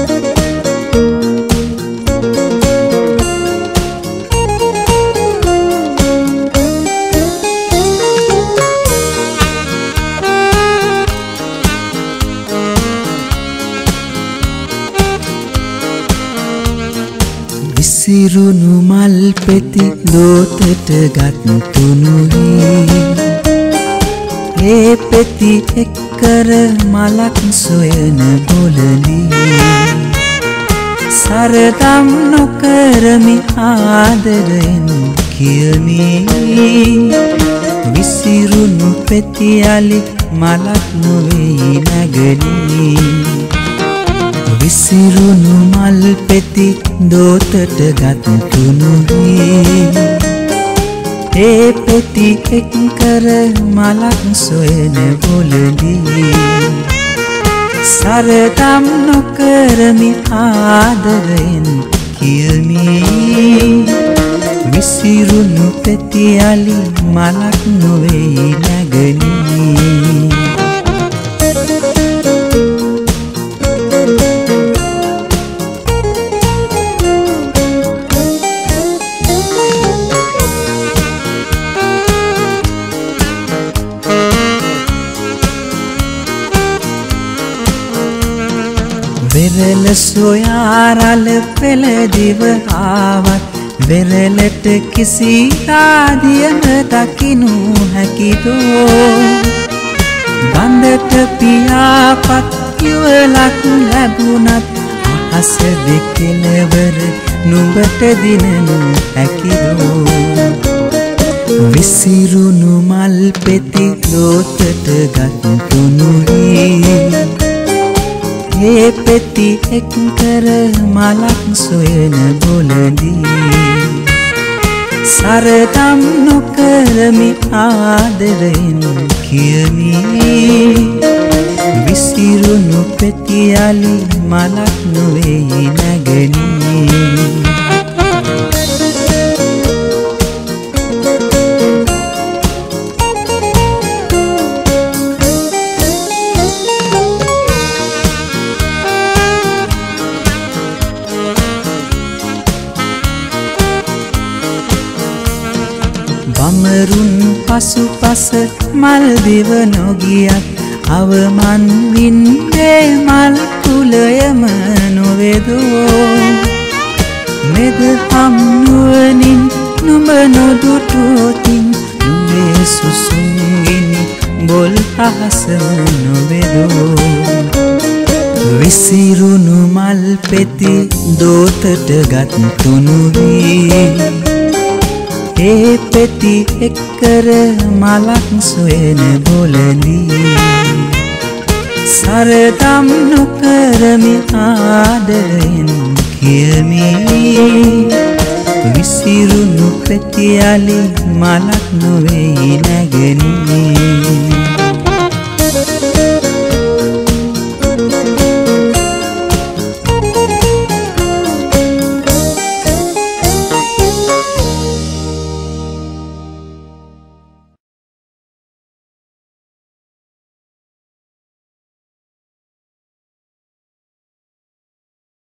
විසිරුණු මල් පෙති ලෝතට ගත් තුනුයි ඒ පෙති එක්කර මලක් සොයන බොලලි සරදම් නොකරමි ආදරෙන් කියමි විසිරුණු පෙති අලි මලක් නොවේ නැගනි විසිරුණු මල් පෙති දෝතට ගත් තුනුයි ඒ පෙති එක්කර මලක් සොයන බොලදි සරදම් නොකරමි ආදරෙන් කියමි විසිරුණු පෙති අලි මලක් නොවේ නැගනි වෙරළ සොයාරල පෙළදිව ආවත් වෙරළට කිසි ආදියම දකිනු හැකිදෝ බන්දට පියාපත් යුවලක් ලැබුණත් අහස දෙකෙලවර නුඹට දිනනු හැකිදෝ විසිරුණු මල් පෙති ලෝතට ගත් තුනුයි ඒ පෙති එක්කර මලක් සොයන බොලදි සරදම් නොකරමි ආදරෙන් කියමි විසිරුණු පෙති අලි මලක් නොවේ නැගනි බමරුන් පසුපස මල් දිව නොගියත් අවමන් වින්දේ මල් කුලයම නොවේදෝ මෙද හම්නුවනින් නුඹ නොදුටුවතින් නුඹේ සුසුම්ගිනි බොල් අහසම නොවේදෝ විසිරුණු මල් පෙති දෝතට ගත් තුනුයි ඒ පෙති එක්කර මලක් සොයන බොලදි සරදම් නොකරමි ආදරෙන් කියමි විසිරුණු පෙති අලි මලක් නොවේ නැගනි